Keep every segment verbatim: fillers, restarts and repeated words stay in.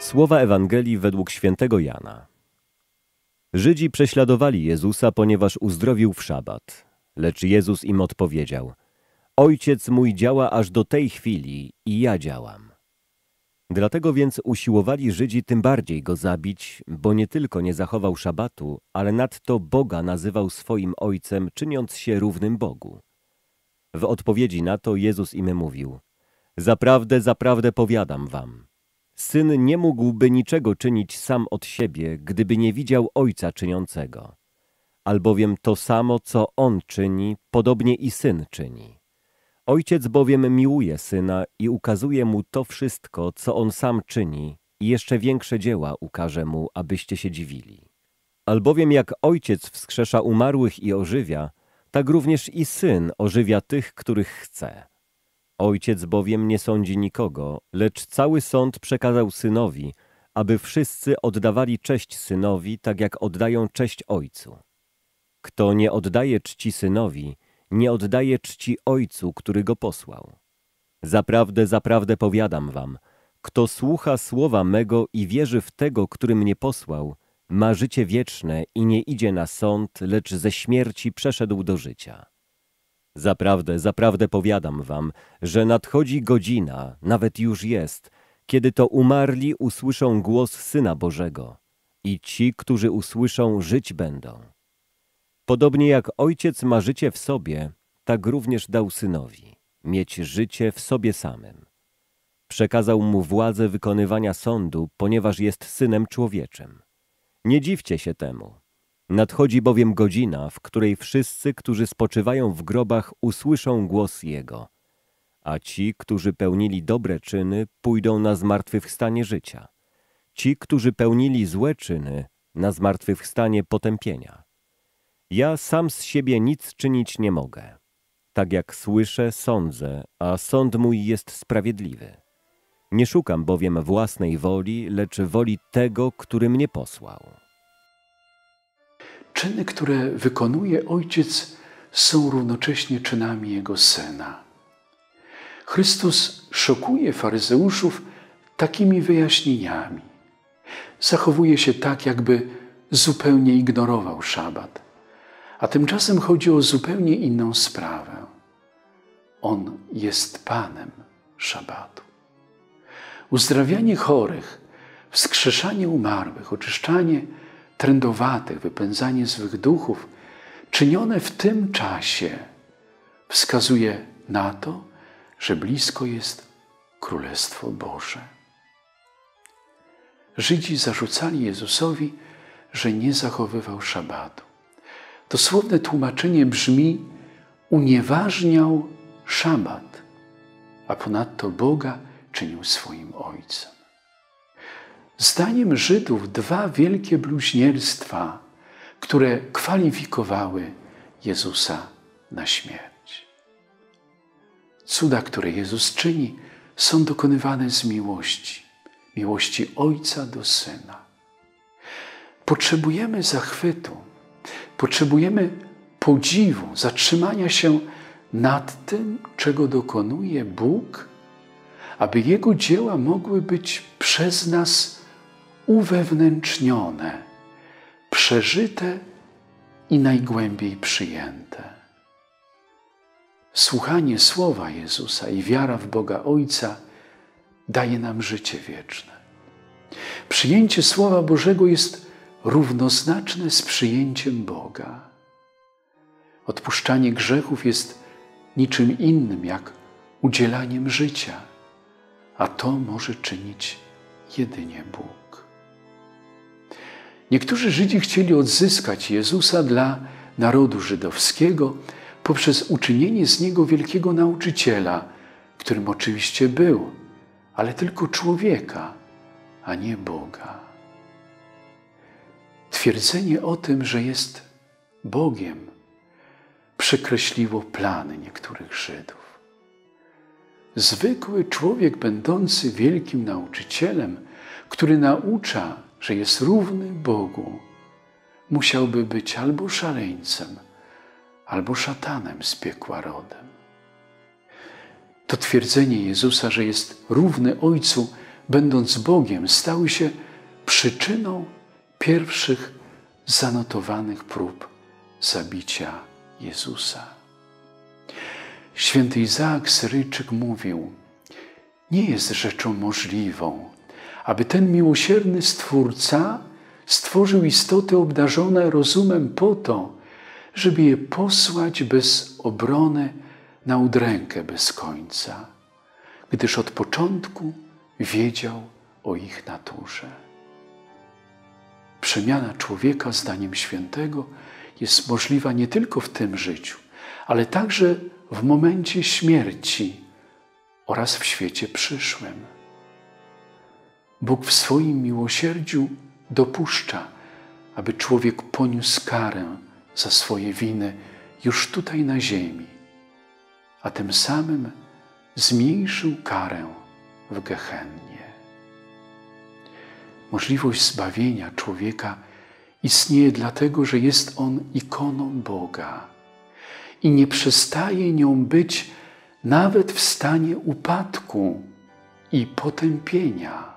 Słowa Ewangelii według świętego Jana. Żydzi prześladowali Jezusa, ponieważ uzdrowił w szabat. Lecz Jezus im odpowiedział: Ojciec mój działa aż do tej chwili i ja działam. Dlatego więc usiłowali Żydzi tym bardziej go zabić, bo nie tylko nie zachował szabatu, ale nadto Boga nazywał swoim Ojcem, czyniąc się równym Bogu. W odpowiedzi na to Jezus im mówił: Zaprawdę, zaprawdę powiadam wam, Syn nie mógłby niczego czynić sam od siebie, gdyby nie widział Ojca czyniącego. Albowiem to samo, co On czyni, podobnie i Syn czyni. Ojciec bowiem miłuje Syna i ukazuje Mu to wszystko, co On sam czyni, i jeszcze większe dzieła ukaże Mu, abyście się dziwili. Albowiem jak Ojciec wskrzesza umarłych i ożywia, tak również i Syn ożywia tych, których chce. Ojciec bowiem nie sądzi nikogo, lecz cały sąd przekazał Synowi, aby wszyscy oddawali cześć Synowi, tak jak oddają cześć Ojcu. Kto nie oddaje czci Synowi, nie oddaje czci Ojcu, który Go posłał. Zaprawdę, zaprawdę powiadam wam, kto słucha słowa mego i wierzy w Tego, który mnie posłał, ma życie wieczne i nie idzie na sąd, lecz ze śmierci przeszedł do życia. Zaprawdę, zaprawdę powiadam wam, że nadchodzi godzina, nawet już jest, kiedy to umarli usłyszą głos Syna Bożego i ci, którzy usłyszą, żyć będą. Podobnie jak Ojciec ma życie w sobie, tak również dał Synowi mieć życie w sobie samym. Przekazał Mu władzę wykonywania sądu, ponieważ jest Synem Człowieczym. Nie dziwcie się temu. Nadchodzi bowiem godzina, w której wszyscy, którzy spoczywają w grobach, usłyszą głos Jego, a ci, którzy pełnili dobre czyny, pójdą na zmartwychwstanie życia. Ci, którzy pełnili złe czyny, na zmartwychwstanie potępienia. Ja sam z siebie nic czynić nie mogę. Tak jak słyszę, sądzę, a sąd mój jest sprawiedliwy. Nie szukam bowiem własnej woli, lecz woli tego, który mnie posłał. Czyny, które wykonuje Ojciec, są równocześnie czynami Jego Syna. Chrystus szokuje faryzeuszów takimi wyjaśnieniami. Zachowuje się tak, jakby zupełnie ignorował szabat. A tymczasem chodzi o zupełnie inną sprawę. On jest Panem szabatu. Uzdrawianie chorych, wskrzeszanie umarłych, oczyszczanie trędowatych, wypędzanie złych duchów, czynione w tym czasie, wskazuje na to, że blisko jest Królestwo Boże. Żydzi zarzucali Jezusowi, że nie zachowywał szabatu. Dosłowne tłumaczenie brzmi: unieważniał szabat, a ponadto Boga czynił swoim Ojcem. Zdaniem Żydów dwa wielkie bluźnierstwa, które kwalifikowały Jezusa na śmierć. Cuda, które Jezus czyni, są dokonywane z miłości, miłości Ojca do Syna. Potrzebujemy zachwytu, potrzebujemy podziwu, zatrzymania się nad tym, czego dokonuje Bóg, aby Jego dzieła mogły być przez nas uwewnętrznione, przeżyte i najgłębiej przyjęte. Słuchanie słowa Jezusa i wiara w Boga Ojca daje nam życie wieczne. Przyjęcie Słowa Bożego jest równoznaczne z przyjęciem Boga. Odpuszczanie grzechów jest niczym innym jak udzielaniem życia, a to może czynić jedynie Bóg. Niektórzy Żydzi chcieli odzyskać Jezusa dla narodu żydowskiego poprzez uczynienie z Niego wielkiego nauczyciela, którym oczywiście był, ale tylko człowieka, a nie Boga. Twierdzenie o tym, że jest Bogiem, przekreśliło plany niektórych Żydów. Zwykły człowiek, będący wielkim nauczycielem, który naucza, że jest równy Bogu, musiałby być albo szaleńcem, albo szatanem z piekła rodem. To twierdzenie Jezusa, że jest równy Ojcu, będąc Bogiem, stały się przyczyną pierwszych zanotowanych prób zabicia Jezusa. Święty Izaak Syryjczyk mówił: nie jest rzeczą możliwą, aby ten miłosierny Stwórca stworzył istoty obdarzone rozumem po to, żeby je posłać bez obrony na udrękę bez końca, gdyż od początku wiedział o ich naturze. Przemiana człowieka, zdaniem świętego, jest możliwa nie tylko w tym życiu, ale także w momencie śmierci oraz w świecie przyszłym. Bóg w swoim miłosierdziu dopuszcza, aby człowiek poniósł karę za swoje winy już tutaj na ziemi, a tym samym zmniejszył karę w Gehennie. Możliwość zbawienia człowieka istnieje dlatego, że jest on ikoną Boga i nie przestaje nią być nawet w stanie upadku i potępienia.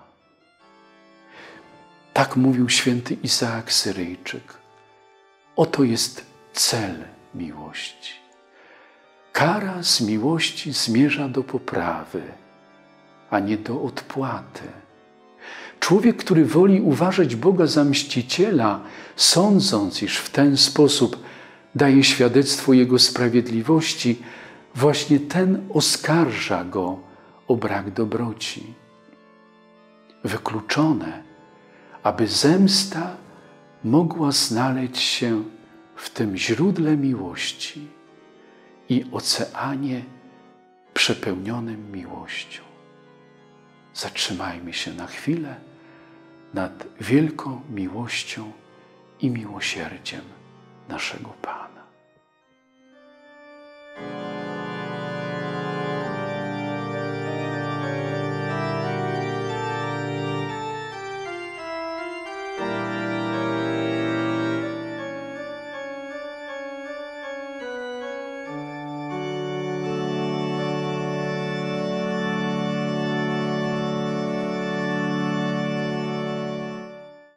Tak mówił święty Izaak Syryjczyk. Oto jest cel miłości. Kara z miłości zmierza do poprawy, a nie do odpłaty. Człowiek, który woli uważać Boga za mściciela, sądząc, iż w ten sposób daje świadectwo Jego sprawiedliwości, właśnie ten oskarża Go o brak dobroci. Wykluczone, aby zemsta mogła znaleźć się w tym źródle miłości i oceanie przepełnionym miłością. Zatrzymajmy się na chwilę nad wielką miłością i miłosierdziem naszego Pana.